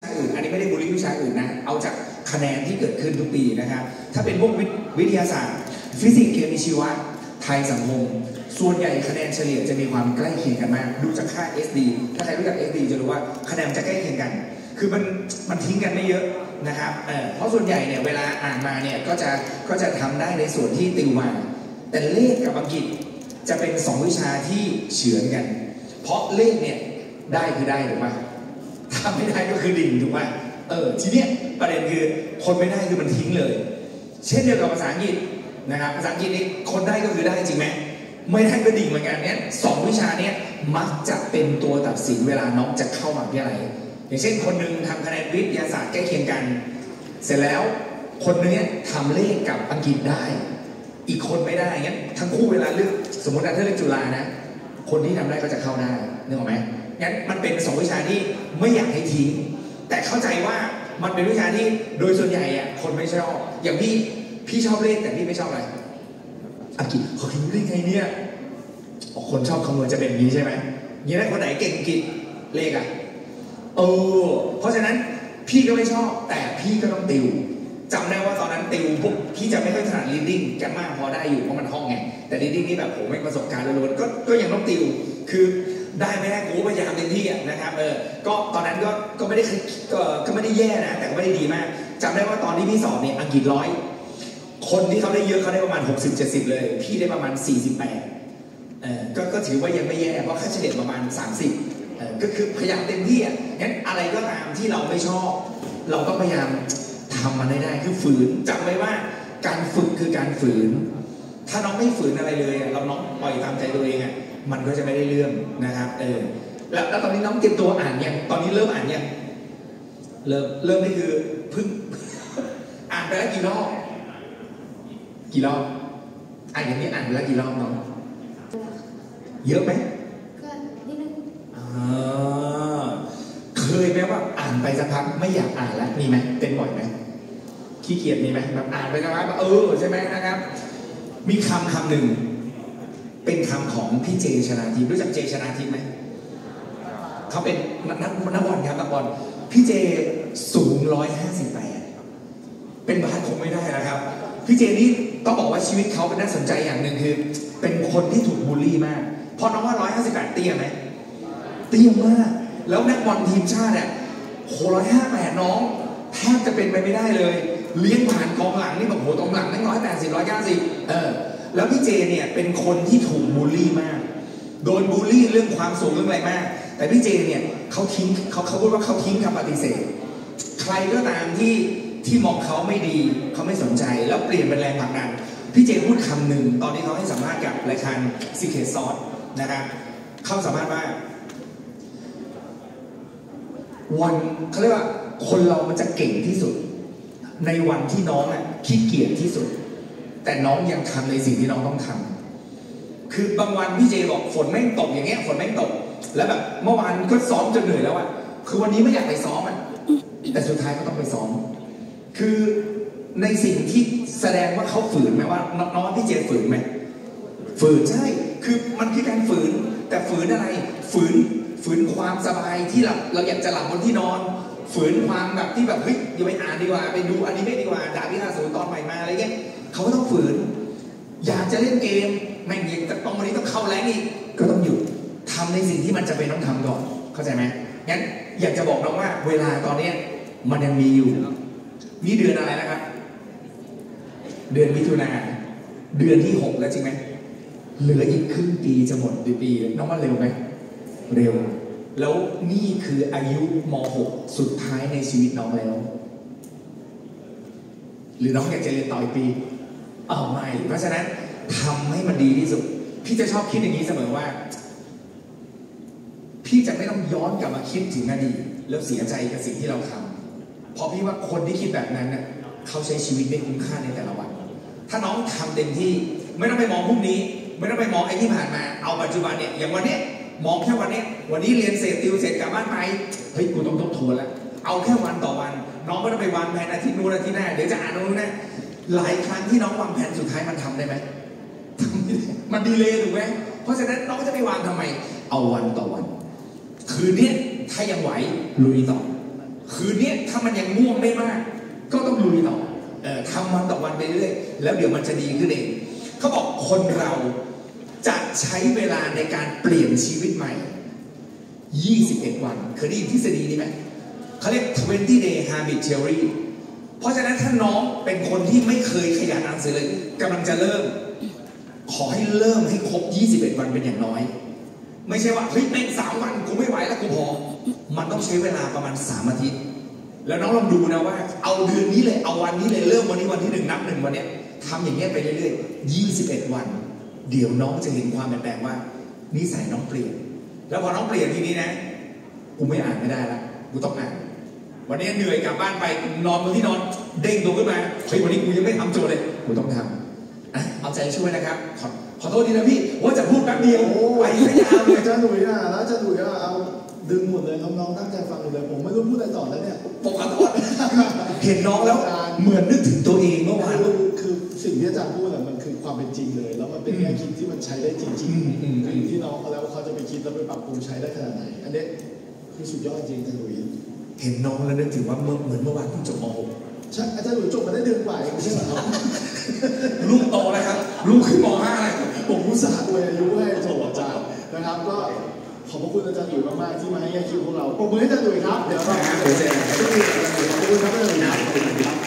อื่นอันนี้ไม่ได้บูลลี่วิชาอื่นนะเอาจากคะแนนที่เกิดขึ้นทุกปีนะครับถ้าเป็นพวกวิทยาศาสตร์ฟิสิกส์เคมีชีวะไทยสังคมส่วนใหญ่คะแนนเฉลี่ยจะมีความใกล้เคียงกันมากดูจากค่า SD ถ้าใครรู้จัก SD จะรู้ว่าคะแนนจะใกล้เคียงกันคือมันทิ้งกันไม่เยอะนะครับเพราะส่วนใหญ่เนี่ยเวลาอ่านมาเนี่ยก็จะทำได้ในส่วนที่ติวมาแต่เลขกับอังกฤษจะเป็น2วิชาที่เฉือนกันเพราะเลขเนี่ยได้คือได้ถูกไหมถ้าไม่ได้ก็คือดิ่งถูกไหมทีเนี้ยประเด็นคือคนไม่ได้คือมันทิ้งเลยเช่นเดียวกับภาษาอังกฤษนะครับภาษาอังกฤษนี่คนได้ก็คือได้จริงไหมไม่ได้ก็ดิ่งเหมือนกันเนี่ย2วิชาเนี้ยมักจะเป็นตัวตัดสินเวลาน้องจะเข้ามหาวิทยาลัยอย่างเช่นคนหนึ่งทำคะแนนวิทยาศาสตร์ใกล้เคียงกันเสร็จแล้วคนนึงเนี่ยทำเลขกับอังกฤษได้อีกคนไม่ได้งั้นทั้งคู่เวลาเลือกสมมติถ้าเลือกจุฬานะคนที่ทำได้ก็จะเข้าได้นึกออกไหมงั้นมันเป็น2วิชาที่ไม่อยากให้ทิ้งแต่เข้าใจว่ามันเป็นวิชาที่โดยส่วนใหญ่อะคนไม่ชอบอย่างพี่ชอบเลขแต่พี่ไม่ชอบอะไรอังกฤษเขาคิดได้ไงเนี่ยคนชอบคำนวณจะเป็นอย่างนี้ใช่ไหมอย่างนั้นคนไหนเก่งอังกฤษเลขอะเพราะฉะนั้นพี่ก็ไม่ชอบแต่พี่ก็ต้องติวจำได้ว่าตอนนั้นติวพวกพี่จะไม่ค่อยถนัด reading แกมากพอได้อยู่เพราะมันห้องไงแต่ reading นี่แบบผมไม่ประสบการณ์ล้วนๆก็ยังต้องติวคือได้ไม่ได้กูพยายามเต็มที่นะครับก็ตอนนั้นก็ไม่ได้ก็ไม่ได้แย่นะแต่ก็ไม่ได้ดีมากจำได้ว่าตอนที่พี่สอบเนี่ยอังกฤษ100คนที่เขาได้เยอะเขาได้ประมาณ60-70เลยพี่ได้ประมาณ48ก็ถือว่ายังไม่แย่เพราะค่าเฉลี่ยประมาณ30ก็คือพยายามเต็มที่งั้นอะไรก็ตามที่เราไม่ชอบเราก็พยายามทำมันได้คือฝืนจำไว้ว่าการฝึกคือการฝืนถ้าน้องไม่ฝืนอะไรเลยเราน้องปล่อยตามใจตัวเองมันก็จะไม่ได้เรื่องนะครับแล้วตอนนี้น้องเตรียมตัวอ่านยังตอนนี้เริ่มอ่านยังเริ่มนี่คือเพิ่ง อ่านไปแล้วกี่รอบอย่างนี้อ่านไปแล้วกี่รอบน้องเยอะไหมก็นิดนึงเคยไหมว่าอ่านไปสักพักไม่อยากอ่านแล้วมีไหมเป็นบ่อยไหมขี้เกียจมีไหมแบบอ่านไปสักพักใช่ไหมนะครับมีคำหนึ่งเป็นคำของพี่เจชนาทิพย์รู้จักเจชนาทิพย์ไหมเขาเป็นนักบอลครับนักบอลพี่เจสูง158เป็นบาสคงไม่ได้นะครับพี่เจนี่ต้องบอกว่าชีวิตเขาเป็นน่าสนใจอย่างหนึ่งคือเป็นคนที่ถูกบูลลี่มากเพราะน้องว่า158เตี้ยไหมเตี้ยมากแล้วนักบอลทีมชาติ158น้องแทบจะเป็นไปไม่ได้เลยเลี้ยงผ่านกองหลังนี่แบบตรงหลังนั่ง180 190แล้วพี่เจเนี่ยเป็นคนที่ถูกบูลลี่มากโดนบูลลี่เรื่องความสูงเรื่องอะไรมากแต่พี่เจเนี่ยเขาพูดว่าเขาทิ้งคำปฏิเสธใครก็ตามที่มองเขาไม่ดีเขาไม่สนใจแล้วเปลี่ยนเป็นแรงผลักดันพี่เจพูดคำหนึ่งตอนนี้เขาให้สัมภาษณ์กับรายการ Secret Sauce นะครับเขาสัมภาษณ์ว่าวันเขาเรียกว่าคนเรามันจะเก่งที่สุดในวันที่น้องขี้เกียจที่สุดแต่น้องยังทำในสิ่งที่น้องต้องทำคือบางวันพี่เจบอกฝนแม่งตกอย่างเงี้ยฝนแม่งตกแล้วแบบเมื่อวานก็ซ้อมจนเหนื่อยแล้วคือวันนี้ไม่อยากไปซ้อมแต่สุดท้ายก็ต้องไปซ้อมคือในสิ่งที่แสดงว่าเขาฝืนไหมว่าน้องพี่เจฝืนไหมฝืนใช่คือมันคือการฝืนแต่ฝืนอะไรฝืนความสบายที่เราอยากจะหลับบนที่นอนฝืนความแบบที่แบบเฮ้ยอย่าไปอ่านดีกว่าไปดูอนิเมะดีกว่าดาบพิฆาตอสูรตอนใหม่มาอะไรเงี้ยเขาก็ต้องฝืนอยากจะเล่นเกมแม่งยังจะต้องวันนี้ต้องเข้าแรงอีกก็ต้องหยุดทำในสิ่งที่มันจะเป็นต้องทำก่อนเข้าใจไหมงั้นอยากจะบอกน้องว่าเวลาตอนนี้มันยังมีอยู่มีเดือนอะไรนะครับเดือนมิถุนาเดือนที่6แล้วจริงไหมเหลืออีกครึ่งปีจะหมดปีน้องว่าเร็วไหมเร็วแล้วนี่คืออายุม.6 สุดท้ายในชีวิตน้องแล้วหรือน้องอยากจะเรียนต่ออีกปีไม่เพราะฉะนั้นทำให้มันดีที่สุดพี่จะชอบคิดอย่างนี้เสมอว่าพี่จะไม่ต้องย้อนกลับมาคิดถึงอดีตแล้วเสียใจกับสิ่งที่เราทำเพราะพี่ว่าคนที่คิดแบบนั้นเขาใช้ชีวิตได้คุ้มค่าในแต่ละวันถ้าน้องทำเต็มที่ไม่ต้องไปมองพรุ่งนี้ไม่ต้องไปมองไอ้ที่ผ่านมาเอาปัจจุบันเนี่ยอย่างวันนี้มองแค่วันนี้เรียนเสร็จติวเสร็จกลับบ้านไปเฮ้ยกูต้องทบทวนแล้วเอาแค่วันต่อวันน้องไม่ต้องไปวางแผนอาทิตย์นู้นอาทิตย์หน้าเดี๋ยวจะอ่านนู้นนะหลายครั้งที่น้องวางแผนสุดท้ายมันทำได้ไหมมันดีเลยถูกไหมเพราะฉะนั้นน้องจะไปวางทำไมเอาวันต่อวันคืนนี้ถ้ายังไหวลุยต่อคืนนี้ถ้ามันยังง่วงไม่มากก็ต้องลุยต่อทำวันต่อวันไปเรื่อยแล้วเดี๋ยวมันจะดีขึ้นเองเขาบอกคนเราจะใช้เวลาในการเปลี่ยนชีวิตใหม่21 วันเคยได้ยินทฤษฎีนี้ไหมเขาเรียก20 day habit theory เพราะฉะนั้นถ้าน้องเป็นคนที่ไม่เคยขยันอ่านหนังสือเลยกำลังจะเริ่มขอให้เริ่มให้ครบ21 วันเป็นอย่างน้อยไม่ใช่ว่าเฮ้ยเป็น3 วันกูไม่ไหวแล้วกูพอมันต้องใช้เวลาประมาณ3 อาทิตย์แล้วน้องลองดูนะว่าเอาเดือนนี้เลยเอาวันนี้เลยเริ่มวันนี้วันที่1นับ1วันเนี้ยทำอย่างเงี้ยไปเรื่อยๆ21 วันเดี๋ยวน้องจะเห็นความเปลี่ยนแปลงว่านิสัยน้องเปลี่ยนแล้วพอน้องเปลี่ยนทีนี้นะกูไม่อ่านไม่ได้ละกูต้องอ่านวันนี้เหนื่อยกลับบ้านไปนอนบนที่นอนเด้งตัวขึ้นมาเฮ้ยวันนี้กูยังไม่ทำโจทย์เลยกูต้องทำเอาใจช่วยนะครับขอโทษทีนะพี่ว่าจะพูดแป๊บเดียวไปไม่ยาวเลยอาจารย์หนุ่ยอ่ะแล้วอาจารย์หนุ่ยอ่ะเอาดึงหมดเลยน้องๆตั้งใจฟังหมดเลยผมไม่รู้พูดอะไรต่อแล้วเนี่ยผมขอโทษเห็นน้องแล้วเหมือนนึกถึงตัวเองเมื่อวานคือสิ่งที่อาจารย์พูดอ่ะมันคือความเป็นจริงเลยแล้วมันเป็นแง่คิดที่มันใช้ได้จริงๆที่น้องเขาแล้วเขาจะไปคิดแล้วไปปรับปรุงใช้ได้ขนาดไหนอันนี้คือสุดยอดจริงอาจารย์หนุ่ยเห็นน้องแล้วนึกถึงว่าเหมือนเมื่อวานเพิ่งจบม .6 ใช่อาจารย์หนุ่ยจบมาได้เดือนกว่าเองไม่ใช่เหรอครับลูกโตแล้วครับลูกขึ้นม .5 แล้วผมอุตส่าห์อวยอายุให้จบอาจารย์นะครับก็ขอบพระคุณอาจารย์หนุ่ยมากๆที่มาให้แง่คิดพวกเราปรบมือให้อาจารย์หนุ่ยครับเดี๋ยวเราขอบคุณครับอาจารย์หนุ่ยขอบคุณครับ